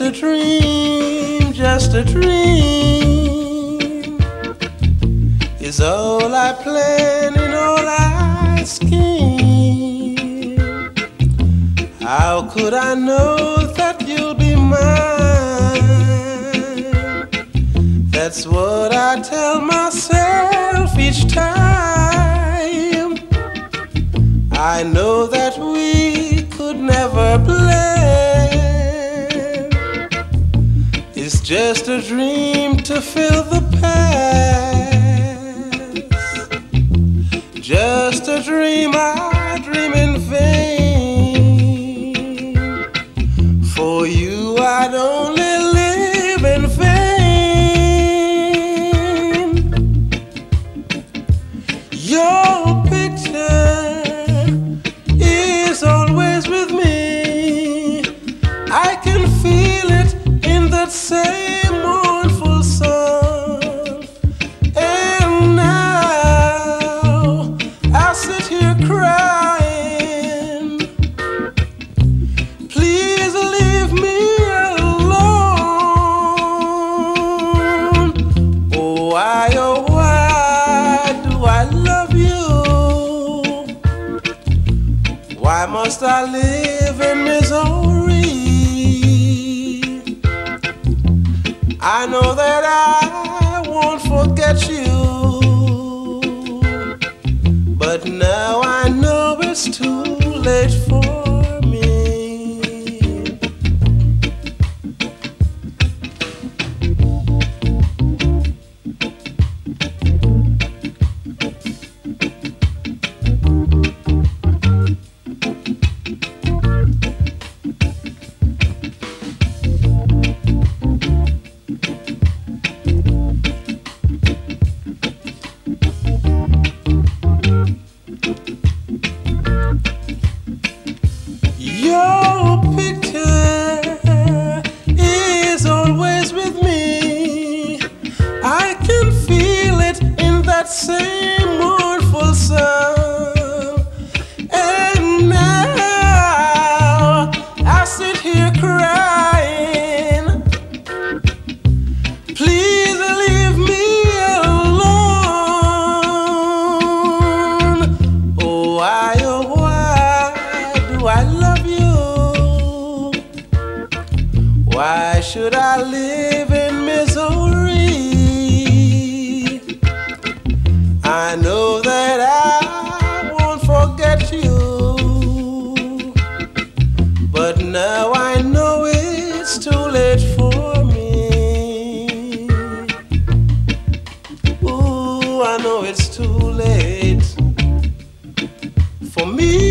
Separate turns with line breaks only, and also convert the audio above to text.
just a dream, just a dream is all I plan and all I scheme. How could I know that you'll be mine? That's what I tell myself each time. I know that we could never blend. It's just a dream to fill the past. Just a dream I dream in vain. For you I'd only live in vain. Your picture is always with me. I can feel it in that same mournful song. And now I sit here crying. Please leave me alone. Oh, why do I love you? Why must I live in misery? I know that I won't forget you, but now I know it's too late for me. Your picture is always with me. I can feel it in that same mournful song. And now I sit here crying. Please leave me alone. Oh, why do I love you? Why should I live in misery? I know that I won't forget you, but now I know it's too late for me. Ooh, I know it's too late for me.